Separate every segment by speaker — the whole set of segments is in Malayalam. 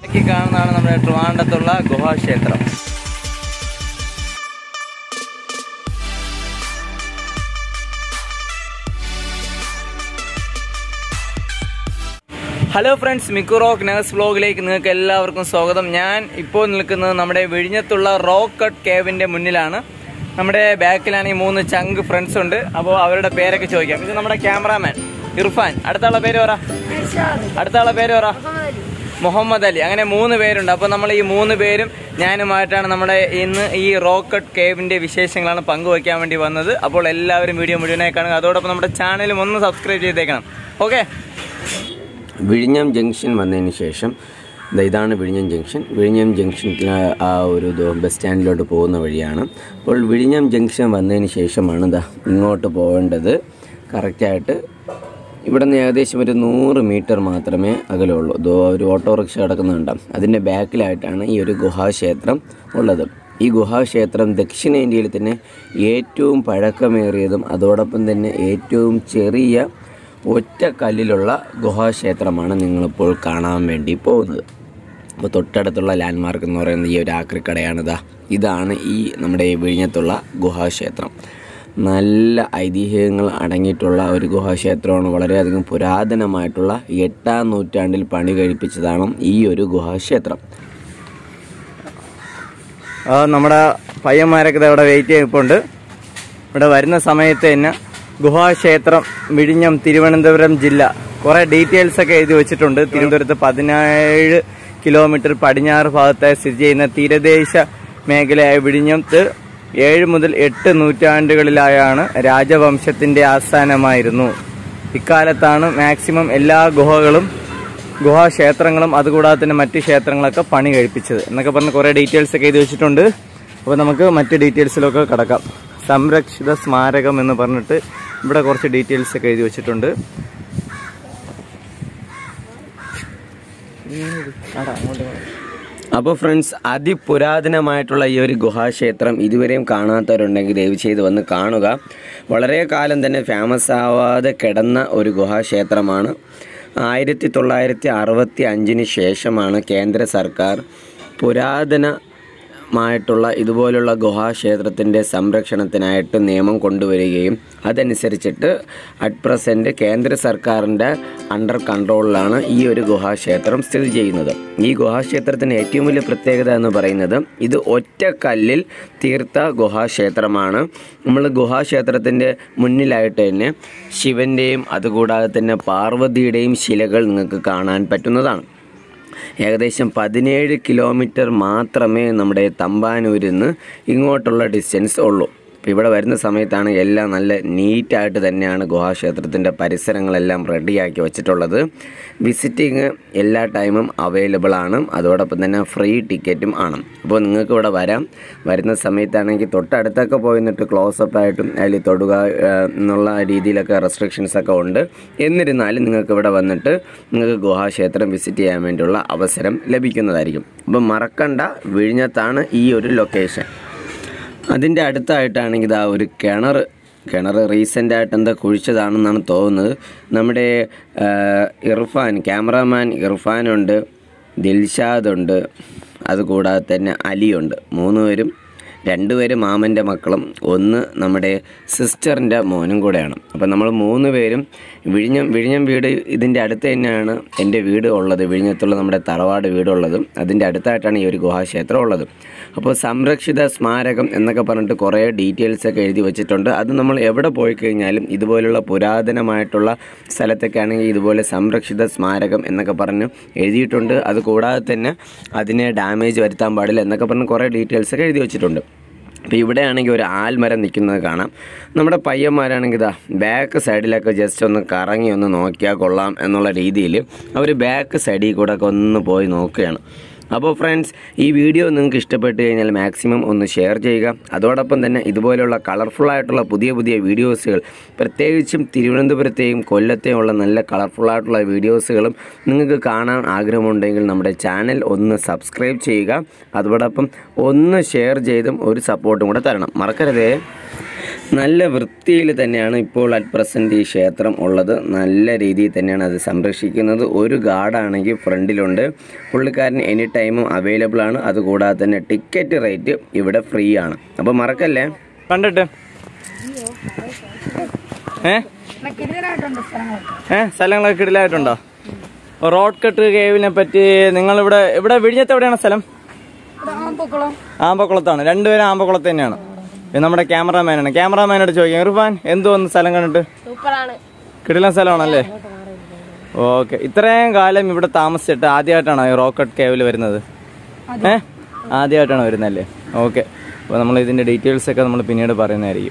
Speaker 1: കാണുന്നതാണ് നമ്മുടെ ട്രിവാൻഡ്രത്തുള്ള ഗുഹാക്ഷേത്രം. Hello friends, Mikku rock nurse വ്ലോഗിലേക്ക് നിങ്ങൾക്ക് എല്ലാവർക്കും സ്വാഗതം. ഞാൻ ഇപ്പോൾ നിൽക്കുന്നത് നമ്മുടെ വിഴിഞ്ഞത്തുള്ള റോക്ക് കട്ട് കേവിൻ്റെ മുന്നിലാണ്. നമ്മുടെ ബാക്കിലാണെങ്കിൽ 3 ചങ്ക് ഫ്രണ്ട്സ് ഉണ്ട്. അപ്പോൾ അവരുടെ പേരൊക്കെ ചോദിക്കാം. ഇത് നമ്മുടെ ക്യാമറാമാൻ ഇർഫാൻ. അടുത്തുള്ള പേര് പറ. മുഹമ്മദ് അലി. അങ്ങനെ 3 പേരുണ്ട്. അപ്പോൾ നമ്മൾ ഈ 3 പേരും ഞാനുമായിട്ടാണ് നമ്മുടെ ഇന്ന് ഈ റോക്ക് കട്ട് കേവിൻ്റെ വിശേഷങ്ങളാണ് പങ്കുവയ്ക്കാൻ വേണ്ടി വന്നത്. അപ്പോൾ എല്ലാവരും വീഡിയോ മുഴുവനായി കാണുക. അതോടൊപ്പം നമ്മുടെ ചാനലും ഒന്ന് സബ്സ്ക്രൈബ് ചെയ്തേക്കണം. ഓക്കെ.
Speaker 2: വിഴിഞ്ഞം ജംഗ്ഷൻ വന്നതിന് ശേഷം ഇതാണ് വിഴിഞ്ഞം ജംഗ്ഷൻ. വിഴിഞ്ഞം ജംഗ്ഷനിൽ ആ ഒരു ബസ് സ്റ്റാൻഡിലോട്ട് പോകുന്ന വഴിയാണ്. അപ്പോൾ വിഴിഞ്ഞം ജംഗ്ഷൻ വന്നതിന് ശേഷമാണ് ഇങ്ങോട്ട് പോകേണ്ടത്. കറക്റ്റായിട്ട് ഇവിടെ നിന്ന് ഏകദേശം ഒരു 100 മീറ്റർ മാത്രമേ അകലുള്ളൂ. ഒരു ഓട്ടോറിക്ഷ കിടക്കുന്നുണ്ടാകും. അതിൻ്റെ ബാക്കിലായിട്ടാണ് ഈ ഒരു ഗുഹാക്ഷേത്രം ഉള്ളത്. ഈ ഗുഹാക്ഷേത്രം ദക്ഷിണേന്ത്യയിൽ തന്നെ ഏറ്റവും പഴക്കമേറിയതും അതോടൊപ്പം തന്നെ ഏറ്റവും ചെറിയ ഒറ്റക്കല്ലിലുള്ള ഗുഹാക്ഷേത്രമാണ് നിങ്ങളിപ്പോൾ കാണാൻ വേണ്ടി പോകുന്നത്. അപ്പോൾ തൊട്ടടുത്തുള്ള ലാൻഡ്മാർക്ക് എന്ന് പറയുന്നത് ഈ ഒരു ആക്രിക്കടയാണിതാ. ഇതാണ് ഈ നമ്മുടെ വിഴിഞ്ഞത്തുള്ള ഗുഹാക്ഷേത്രം. നല്ല ഐതിഹ്യങ്ങൾ അടങ്ങിയിട്ടുള്ള ഒരു ഗുഹാക്ഷേത്രമാണ്. വളരെയധികം പുരാതനമായിട്ടുള്ള 8ാം നൂറ്റാണ്ടിൽ പണി കഴിപ്പിച്ചതാണ് ഈ ഒരു ഗുഹാക്ഷേത്രം.
Speaker 1: നമ്മുടെ പയ്യന്മാരൊക്കെ ഇവിടെ വെയിറ്റ് ചെയ്തിട്ടുണ്ട്. ഇവിടെ വരുന്ന സമയത്ത് തന്നെ ഗുഹാക്ഷേത്രം വിഴിഞ്ഞം തിരുവനന്തപുരം ജില്ല കുറേ ഡീറ്റെയിൽസൊക്കെ എഴുതി വെച്ചിട്ടുണ്ട്. തിരുവനന്തപുരത്ത് 17 കിലോമീറ്റർ പടിഞ്ഞാറ് ഭാഗത്തായി സ്ഥിതി ചെയ്യുന്ന തീരദേശ മേഖലയായ വിഴിഞ്ഞത്ത് 7 മുതൽ 8 നൂറ്റാണ്ടുകളിലായാണ് രാജവംശത്തിൻ്റെ ആസ്ഥാനമായിരുന്നു. ഇക്കാലത്താണ് മാക്സിമം എല്ലാ ഗുഹാക്ഷേത്രങ്ങളും അതുകൂടാതെ തന്നെ മറ്റ് ക്ഷേത്രങ്ങളൊക്കെ പണി കഴിപ്പിച്ചത് എന്നൊക്കെ പറഞ്ഞ് കുറേ ഡീറ്റെയിൽസൊക്കെ എഴുതി വെച്ചിട്ടുണ്ട്. അപ്പോൾ നമുക്ക് മറ്റ് ഡീറ്റെയിൽസിലൊക്കെ കടക്കാം. സംരക്ഷിത സ്മാരകം എന്ന് പറഞ്ഞിട്ട് ഇവിടെ കുറച്ച് ഡീറ്റെയിൽസ് ഒക്കെ എഴുതി വെച്ചിട്ടുണ്ട്.
Speaker 2: അപ്പോൾ ഫ്രണ്ട്സ്, അതിപുരാതനമായിട്ടുള്ള ഈ ഒരു ഗുഹാക്ഷേത്രം ഇതുവരെയും കാണാത്തവരുണ്ടെങ്കിൽ ദയവ് ചെയ്ത് വന്ന് കാണുക. വളരെ കാലം തന്നെ ഫേമസ് ആവാതെ കിടന്ന ഒരു ഗുഹാക്ഷേത്രമാണ്. 1965 ശേഷമാണ് കേന്ദ്ര സർക്കാർ പുരാതനമായിട്ടുള്ള ഇതുപോലുള്ള ഗുഹാക്ഷേത്രത്തിൻ്റെ സംരക്ഷണത്തിനായിട്ട് നിയമം കൊണ്ടുവരികയും അതനുസരിച്ചിട്ട് അറ്റ് പ്രസൻറ്റ് കേന്ദ്ര സർക്കാരിൻ്റെ അണ്ടർ കൺട്രോളിലാണ് ഈ ഒരു ഗുഹാക്ഷേത്രം സ്ഥിതി ചെയ്യുന്നത്. ഈ ഗുഹാക്ഷേത്രത്തിൻ്റെ ഏറ്റവും വലിയ പ്രത്യേകത എന്ന് പറയുന്നത് ഇത് ഒറ്റക്കല്ലിൽ തീർത്ത ഗുഹാക്ഷേത്രമാണ്. നമ്മൾ ഗുഹാക്ഷേത്രത്തിൻ്റെ മുന്നിലായിട്ട് തന്നെ ശിവൻ്റെയും അതുകൂടാതെ തന്നെ പാർവതിയുടെയും ശിലകൾ നിങ്ങൾക്ക് കാണാൻ പറ്റുന്നതാണ്. ഏകദേശം 17 കിലോമീറ്റർ മാത്രമേ നമ്മുടെ തമ്പാനൂരിൽ നിന്ന് ഇങ്ങോട്ടുള്ള ഡിസ്റ്റൻസ് ഉള്ളൂ. അപ്പോൾ ഇവിടെ വരുന്ന സമയത്താണ് എല്ലാം നല്ല നീറ്റായിട്ട് തന്നെയാണ് ഗുഹാക്ഷേത്രത്തിൻ്റെ പരിസരങ്ങളെല്ലാം റെഡിയാക്കി വെച്ചിട്ടുള്ളത്. വിസിറ്റിങ് എല്ലാ ടൈമും അവൈലബിൾ ആണ്. അതോടൊപ്പം തന്നെ ഫ്രീ ടിക്കറ്റും ആണ്. അപ്പോൾ നിങ്ങൾക്ക് ഇവിടെ വരുന്ന സമയത്താണെങ്കിൽ തൊട്ടടുത്തൊക്കെ പോയി നിന്നിട്ട് ക്ലോസപ്പായിട്ടും അതിൽ തൊടുക എന്നുള്ള രീതിയിലൊക്കെ റെസ്ട്രിക്ഷൻസൊക്കെ ഉണ്ട്. എന്നിരുന്നാലും നിങ്ങൾക്ക് ഇവിടെ വന്നിട്ട് നിങ്ങൾക്ക് ഗുഹാക്ഷേത്രം വിസിറ്റ് ചെയ്യാൻ വേണ്ടിയുള്ള അവസരം ലഭിക്കുന്നതായിരിക്കും. അപ്പോൾ മറക്കണ്ട, വിഴിഞ്ഞത്താണ് ഈ ഒരു ലൊക്കേഷൻ. അതിൻ്റെ അടുത്തായിട്ടാണെങ്കിൽ ഇതാ ഒരു കിണർ റീസെൻ്റായിട്ട് എന്താ കുഴിച്ചതാണെന്നാണ് തോന്നുന്നത്. നമ്മുടെ ക്യാമറാമാൻ ഇർഫാനുണ്ട്, ദിൽഷാദുണ്ട്, അതുകൂടാതെ തന്നെ അലിയുണ്ട്. 3 പേരും, 2 പേര് മാമൻ്റെ മക്കളും, 1 നമ്മുടെ സിസ്റ്ററിൻ്റെ മോനും കൂടെയാണ്. അപ്പോൾ നമ്മൾ 3 പേരും വിഴിഞ്ഞം വീട് ഇതിൻ്റെ അടുത്ത് തന്നെയാണ് എൻ്റെ വീട് ഉള്ളത്. വിഴിഞ്ഞത്തുള്ള നമ്മുടെ തറവാട് വീടുള്ളത് അതിൻ്റെ അടുത്തായിട്ടാണ് ഈ ഒരു ഗുഹാക്ഷേത്രം ഉള്ളത്. അപ്പോൾ സംരക്ഷിത സ്മാരകം എന്നൊക്കെ പറഞ്ഞിട്ട് കുറേ ഡീറ്റെയിൽസൊക്കെ എഴുതി വെച്ചിട്ടുണ്ട്. അത് നമ്മൾ എവിടെ പോയി കഴിഞ്ഞാലും ഇതുപോലുള്ള പുരാതനമായിട്ടുള്ള സ്ഥലത്തൊക്കെ ആണെങ്കിൽ ഇതുപോലെ സംരക്ഷിത സ്മാരകം എന്നൊക്കെ പറഞ്ഞ് എഴുതിയിട്ടുണ്ട്. അതുകൂടാതെ തന്നെ അതിനെ ഡാമേജ് വരുത്താൻ പാടില്ല എന്നൊക്കെ പറഞ്ഞ് കുറേ ഡീറ്റെയിൽസൊക്കെ എഴുതി വെച്ചിട്ടുണ്ട്. അപ്പോൾ ഇവിടെയാണെങ്കിൽ ഒരു ആൽമരം നിൽക്കുന്നത് കാണാം. നമ്മുടെ പയ്യന്മാരാണെങ്കിൽ ബാക്ക് സൈഡിലൊക്കെ ജസ്റ്റ് ഒന്ന് കറങ്ങി ഒന്ന് നോക്കിയാൽ കൊള്ളാം എന്നുള്ള രീതിയിൽ അവർ ബാക്ക് സൈഡിൽ കൂടെ ഒക്കെ ഒന്ന് പോയി നോക്കുകയാണ്. അപ്പോൾ ഫ്രണ്ട്സ്, ഈ വീഡിയോ നിങ്ങൾക്ക് ഇഷ്ടപ്പെട്ട് കഴിഞ്ഞാൽ മാക്സിമം ഒന്ന് ഷെയർ ചെയ്യുക. അതോടൊപ്പം തന്നെ ഇതുപോലെയുള്ള കളർഫുള്ളായിട്ടുള്ള പുതിയ വീഡിയോസുകൾ, പ്രത്യേകിച്ചും തിരുവനന്തപുരത്തെയും കൊല്ലത്തെയും ഉള്ള നല്ല കളർഫുള്ളായിട്ടുള്ള വീഡിയോസുകളും നിങ്ങൾക്ക് കാണാൻ ആഗ്രഹമുണ്ടെങ്കിൽ നമ്മുടെ ചാനൽ ഒന്ന് സബ്സ്ക്രൈബ് ചെയ്യുക. അതോടൊപ്പം ഒന്ന് ഷെയർ ചെയ്തും ഒരു സപ്പോർട്ടും കൂടെ തരണം, മറക്കരുതേ. നല്ല വൃത്തിയിൽ തന്നെയാണ് ഇപ്പോൾ അറ്റ് പ്രസൻറ്റ് ഈ ക്ഷേത്രം ഉള്ളത്. നല്ല രീതിയിൽ തന്നെയാണ് അത് സംരക്ഷിക്കുന്നത്. ഒരു ഗാർഡാണെങ്കിൽ ഫ്രണ്ടിലുണ്ട്. പുള്ളിക്കാരൻ എനി ടൈമും അവൈലബിൾ ആണ്. അതുകൂടാതെ തന്നെ ടിക്കറ്റ് റേറ്റ് ഇവിടെ ഫ്രീ ആണ്. അപ്പോൾ മറക്കല്ലേ.
Speaker 1: കണ്ടിട്ട് സ്ഥലങ്ങളൊക്കെ കിടിലായിട്ടുണ്ടോ? റോഡ് കട്ട് കേവിനെ പറ്റി നിങ്ങളിവിടെ ഇവിടെ വിഴിഞ്ഞത്ത് എവിടെയാണ് സ്ഥലം? ആമ്പക്കുളത്താണ്. രണ്ടുപേരും ആമ്പക്കുളത്ത് തന്നെയാണ്. നമ്മുടെ ക്യാമറാമാനാണ്. ക്യാമറാമാനോട് ചോദിക്കാം, ഇർഫാൻ എന്തുവന്ന് സ്ഥലം കണ്ടിട്ട്? കിടിലൻ സ്ഥലമാണല്ലേ? ഓക്കെ. ഇത്രയും കാലം ഇവിടെ താമസിച്ചിട്ട് ആദ്യമായിട്ടാണോ ഈ റോക്കറ്റ് കേവിൽ വരുന്നത്? ആദ്യമായിട്ടാണ് വരുന്നല്ലേ? ഓക്കെ. അപ്പോൾ നമ്മൾ ഇതിൻ്റെ ഡീറ്റെയിൽസ് ഒക്കെ നമ്മൾ പിന്നീട് പറയുന്നതായിരിക്കും.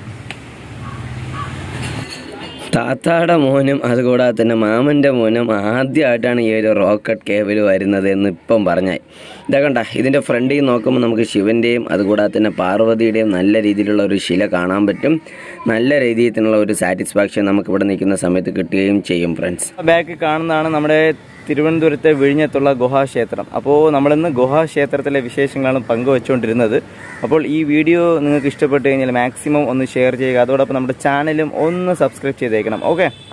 Speaker 2: താത്താടെ മോനും അതുകൂടാതെ തന്നെ മാമൻ്റെ മോനും ആദ്യമായിട്ടാണ് ഈ ഒരു റോക്കറ്റ് കേവിൽ വരുന്നത് എന്ന് ഇപ്പം പറഞ്ഞാൽ. ഇതാ കണ്ട, ഇതിൻ്റെ ഫ്രണ്ടിൽ നോക്കുമ്പോൾ നമുക്ക് ശിവൻ്റെയും അതുകൂടാതെ തന്നെ പാർവതിയുടെയും നല്ല രീതിയിലുള്ള ഒരു ശില കാണാൻ പറ്റും. നല്ല രീതിയിലുള്ള ഒരു സാറ്റിസ്ഫാക്ഷൻ നമുക്കിവിടെ നിൽക്കുന്ന സമയത്ത് കിട്ടുകയും ചെയ്യും. ഫ്രണ്ട്സ്,
Speaker 1: ബാക്കിൽ കാണുന്നതാണ് നമ്മുടെ തിരുവനന്തപുരത്തെ വിഴിഞ്ഞത്തുള്ള ഗുഹാക്ഷേത്രം. അപ്പോൾ നമ്മളിന്ന് ഗുഹാക്ഷേത്രത്തിലെ വിശേഷങ്ങളാണ് പങ്കുവെച്ചുകൊണ്ടിരുന്നത്. അപ്പോൾ ഈ വീഡിയോ നിങ്ങൾക്ക് ഇഷ്ടപ്പെട്ട് കഴിഞ്ഞാൽ മാക്സിമം ഒന്ന് ഷെയർ ചെയ്യുക. അതോടൊപ്പം നമ്മുടെ ചാനലും ഒന്ന് സബ്സ്ക്രൈബ് ചെയ്തേക്കണം. ഓക്കെ.